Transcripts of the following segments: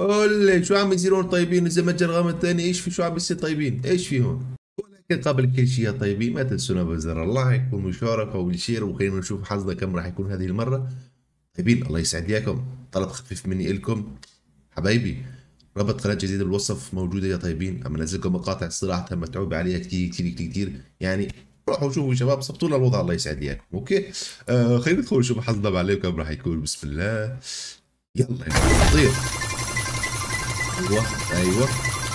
قول لي شو عم يصير هون طيبين؟ اذا متجر غامض ثاني ايش في؟ شو عم بيصير طيبين؟ ايش في هون؟ ولكن قبل كل شيء يا طيبين ما تنسونا بزر اللايك والمشاركه والشير، وخلينا نشوف حظنا كم راح يكون هذه المره. طيبين الله يسعد اياكم، طلب خفيف مني الكم حبايبي. رابط قناه جديده بالوصف موجوده يا طيبين، عم انزل لكم مقاطع صراحه متعوب عليها كثير كثير كثير كثير يعني. روحوا شوفوا شباب، صبطوا لنا الوضع الله يسعد اياكم. اوكي خلينا ندخل نشوف حظنا بعليكم كم راح يكون. بسم الله، يلا يا طير. ايوه ايوه،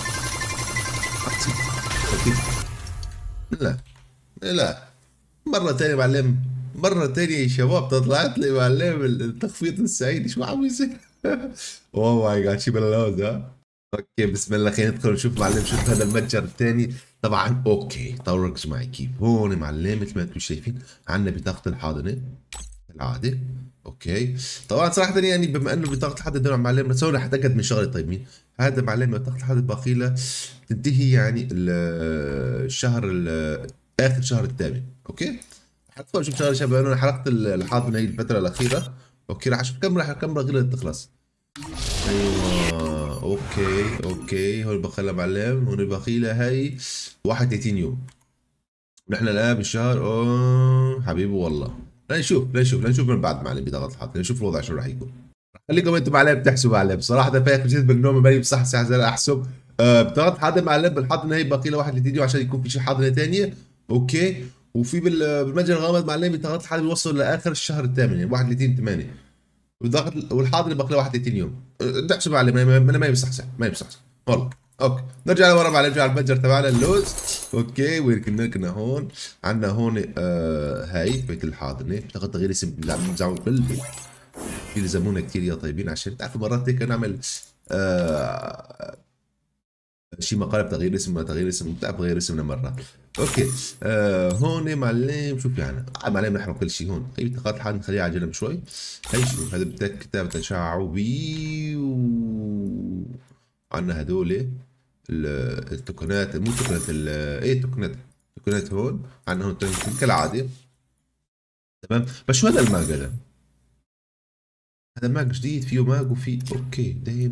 خفيف. لا لا، مرة تانية معلم، مرة تانية يا شباب طلعت لي معلم التخفيض السعيد. شو عم يصير؟ اوه ماي جاد، شي بلاوز ها. اوكي بسم الله، خلينا ندخل نشوف معلم شوف هذا المتجر الثاني. طبعا اوكي طول ركز معي كيف هون معلم. مثل ما انتم شايفين عندنا بطاقة الحاضنة العادة. اوكي طبعا صراحة يعني بما انه بطاقة الحاضنة دول معلم نسوي رح اتاكد من شغلة طيبين. هذا معلم بطاقة الحاضنة باقي لها تنتهي يعني الشهر اخر شهر الثامن. اوكي حتى شوف شغله شباب، انا حرقت الحاضنه هي الفتره الاخيره. اوكي راح اشوف كم راح غير تخلص. ايوه اوكي هون بخلها معلم، هون باقي لها هي 31 يوم. نحن الان بالشهر حبيبي والله. لنشوف من بعد معلم بضغط الحاضنه، نشوف الوضع شو راح يكون. خليكم انتم معلم تحسبوا معلم، بصراحه ده فايق جدا بالنوم مالي بصحصح زي احسب. بضغط حاضنه معلم، بالحاضنه هي باقي لها 31 يوم عشان يكون في شي حاضنه ثانيه. اوكي وفي بالمتجر الغامض معلم بضغط الحاضنه بيوصل لاخر الشهر الثامن يعني 31 8. بالضغط والحاضنه باقي لها 31 يوم. تحسب معلم، ما بيصحصح والله. اوكي نرجع لورا معلم، نرجع على المتجر تبعنا اللوز. اوكي وين كنا هون؟ عندنا هون هاي بيت الحاضنه، بتاخذ تغيير اسم بيلزمونا كثير يا طيبين، عشان تعرفوا مرات هيك نعمل آه شي مقالب تغيير اسم، ما تغيير اسم بتعرف غير اسمنا مرات. اوكي هون معلم شو في عنا؟ معلم نحرق كل شيء هون. هي بطاقات الحال نخليها على جنب شوي. هي شو هذا؟ بدك كتابة تشعبي عنا هدول التوكنات، مو التوكنات ايه التوكنات هون عنا هون كالعادة. تمام بس شو هذا الماج هذا؟ هذا ماج جديد فيه ماج وفيه اوكي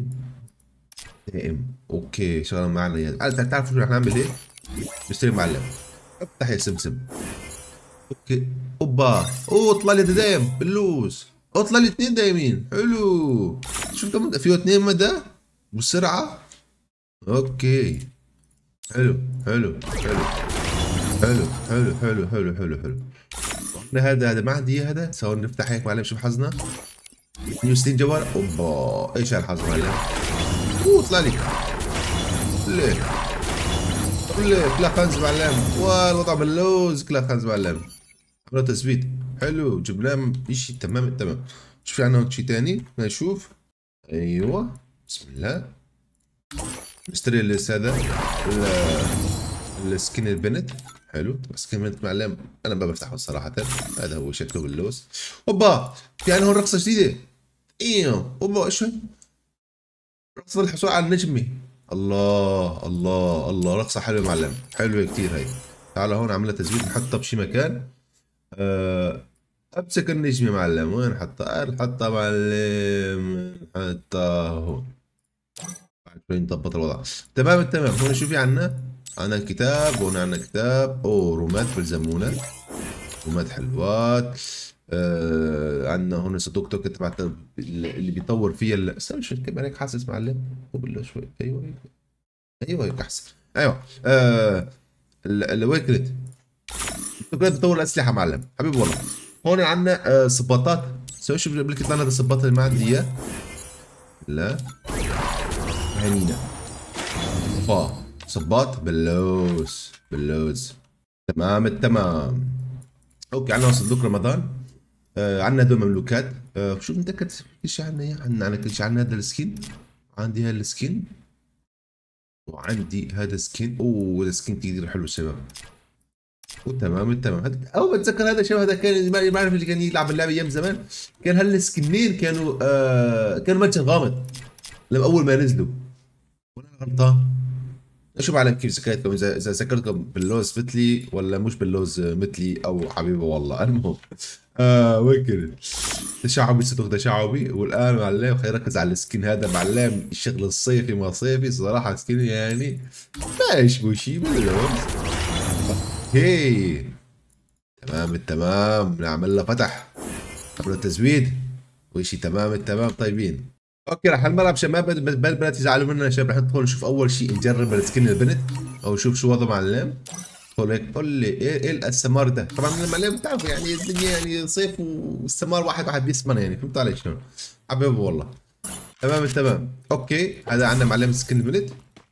دائم. اوكي شغله معنا يعني تعرفوا شو رح نعمل ايه؟ نشتري معلم. افتح يا سمسم. اوكي اوبا طلع لي دايم باللوز. طلع لي اثنين دايمين حلو. شوف كم فيه اثنين مدى والسرعه. اوكي حلو حلو حلو حلو حلو حلو حلو حلو حلو. هذا ما عندي اياه، هذا سوا نفتح هيك معلم شوف حظنا. 62 جوال. اوبا ايش هالحظ معلم. طلع لي ليه ليه كلا خنز معلم، والوضع باللوز كلا خنز معلم. عملنا تثبيت حلو، جبناه شيء تمام التمام. شوف في عندنا شيء ثاني نشوف. ايوه بسم الله. نشتري هذا السكين البنت. حلو سكين البنت معلم، انا ما بفتحه صراحه. هذا هو شكله باللوز. اوبا في عندنا هون رقصه جديده. ايوه اوبا ايش رقصة الحصول على النجمة. الله الله الله، رقصة حلوة معلم، حلوة كثير هي. تعال هون عملها تزويد، نحطها بشي مكان. امسك النجمة معلم، وين نحطها؟ نحطها معلم، نحطها هون. بعد شوي نضبط الوضع. تمام التمام. هون شو في عنا؟ عنا كتاب، هون عنا كتاب. رومات بلزمونا، رومات حلوات. عندنا هون صندوق توكن تبع اللي بيطور فيها استنى شوي كمان هيك حاسس معلم. قبل شوي ايوه ايوه هيك احسن. ايوه الويكلت التوكنات بتطور الاسلحه معلم حبيبي والله. هون عندنا صباطات. سوي شو بقول لك هذا الصباط اللي ما عندي اياه. لا هنينا صباط باللوز. تمام التمام. اوكي عندنا صندوق رمضان. عندنا هدول مملوكات. شو متأكد كل شيء عندنا اياه. عندنا كل شيء. عندنا هذا السكين، عندي هذا السكين، وعندي هذا السكين. هذا سكين كثير حلو شباب. وتمام التمام. اول بتذكر هذا شباب، هذا كان ما بعرف اللي كان يلعب اللعبه ايام زمان. كان هالسكنين كانوا متجر غامض لما اول ما نزلوا. ولا أنا غلطان؟ شو معلم كيف ذكرتكم، اذا ذكرتكم باللوز مثلي ولا مش باللوز مثلي او حبيبي والله. المهم وكل تشعبي صدق تشعبي. والان معلم خلينا نركز على السكين هذا معلم، الشغل الصيفي ما صيفي صراحه، سكين يعني ما يشبه شيء باللوز. هي تمام التمام، نعمل له فتح، نعمل له تزويد وشي تمام التمام طيبين. اوكي راح المره مشان ما البنات يزعلوا مننا يا شباب، راح ندخل نشوف اول شيء نجرب السكن البنت او نشوف شو وضع معلم. قول هيك قول لي ايه السمار ده، طبعا المعلم بتعرفوا يعني الدنيا يعني صيف والسمار واحد بيسمن يعني، فهمت علي شلون؟ حبيبي والله. تمام التمام. اوكي هذا عندنا معلم سكن البنت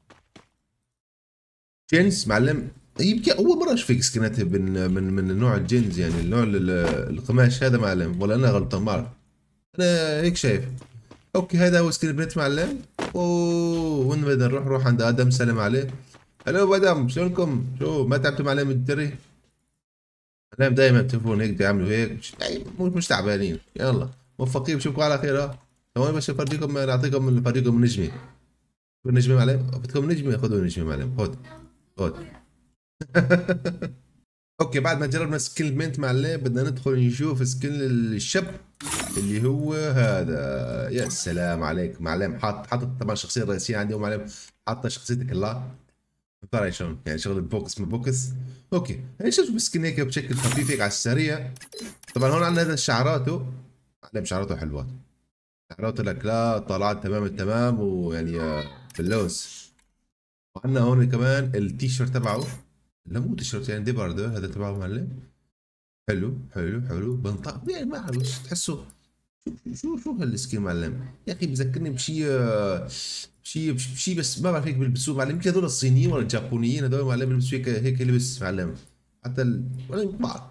جينز معلم. يمكن اول مره اشوف سكنات من نوع الجينز يعني النوع القماش هذا معلم، ولا انا غلطان ما اعرف. انا هيك شايف. اوكي هذا هو سكرين بريت معلم. اوه وين بدنا نروح عند ادم سلم عليه. الو ادم شلونكم؟ شو ما تعبتوا معلم الدري؟ معلم دائما تلفون هيك بيعملوا هيك مش تعبانين. يلا موفقين بشوفكم على خير. ها ثواني بس افرجيكم نعطيكم نجمه. نجمه معلم، بدكم نجمه؟ خذوا نجمه معلم، خذ. اوكي بعد ما جربنا سكيل مينت معلم بدنا ندخل نشوف سكيل الشاب اللي هو هذا. يا سلام عليك معلم، حاطط طبعا الشخصيه الرئيسيه عندي معلم، حاطه شخصيتك الله. فهمت علي شلون؟ يعني شغل البوكس من بوكس. اوكي هي شوف مسكين هيك بشكل خفيف هيك على السريع. طبعا هون عندنا هذا شعراته معلم، شعراته حلوات، شعراته لك لا طالعات تمام التمام ويعني باللوز. وعندنا هون كمان التيشيرت تبعه، لا مو تيشيرت يعني ديباردو هذا تبعه معلم. حلو بنطق يعني ما اعرف تحسه. شو هالسكين معلم يا اخي، بذكرني بشيء بس ما بعرف هيك بيلبسوه معلم. يمكن هذول الصينيين ولا اليابانيين هذول معلم بيلبسوا هيك لبس معلم. حتى ولا ما بعرف.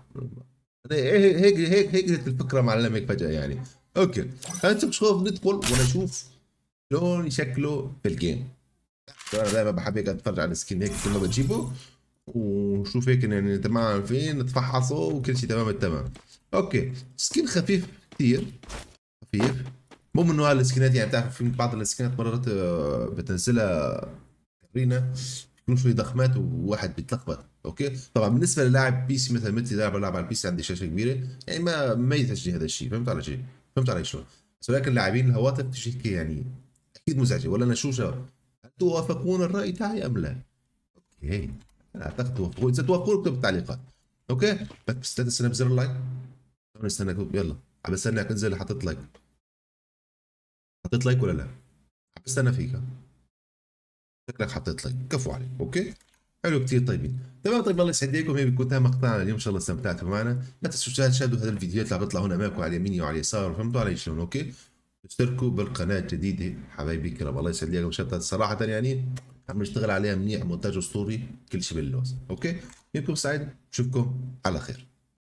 هيك جت الفكره معلم هيك فجاه يعني. اوكي خلينا نشوف ندخل ونشوف شلون شكله في الجيم. انا دائما بحب هيك اتفرج على السكين هيك كل ما بجيبه ونشوف هيك يعني تمام فين نتفحصه وكل شيء تمام التمام. اوكي سكين خفيف كثير، خفيف. مو من نوع السكنات يعني، بتعرف في بعض السكنات مرات بتنزلها كارينا بيكون شوي ضخمات وواحد بيتلخبط. اوكي طبعا بالنسبه للاعب بي سي مثل مثلي بلعب على البي سي عندي شاشه كبيره يعني ما يزعجني هذا الشيء، فهمت علي شيء؟ فهمت علي شلون؟ بس ولكن لاعبين الهواتف تجي هيك يعني اكيد مزعجه. ولا انا شو هل توافقون الراي تاعي ام لا؟ اوكي لا اعتقد توافقون، اذا توافقون اكتبوا بالتعليقات. اوكي بس استنى بزر اللايك، استنى يلا عم بستناك انزل حطيت لايك. حطيت لايك ولا لا؟ عم بستنى فيك. شكلك حطيت لايك، كفو عليك. اوكي حلو كثير طيبين تمام. طيب الله يسعد ايديكم، هيك بيكون تم مقطعنا اليوم، ان شاء الله استمتعتوا معنا. لا تنسوا تشاهدوا هذا الفيديوهات اللي عم بيطلع هنا امامكم على اليمين وعلى اليسار، فهمتوا علي شلون؟ اوكي اشتركوا بالقناه الجديده حبايبي الكرام، الله يسعد ايديكم شغله صراحه يعني عم نشتغل عليها منيح، مونتاج اسطوري كل شيء باللوز. اوكي يومكم سعيد، بشوفكم على خير.